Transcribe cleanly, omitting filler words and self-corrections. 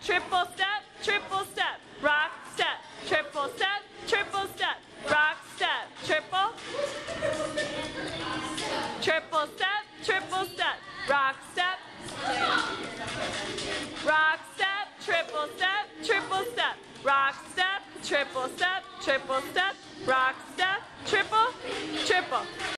triple step, triple step, rock step, triple step, triple step, rock step, triple, triple step, triple step, rock step, rock step, triple step, triple step, rock step, triple step, triple step, rock step, triple, triple.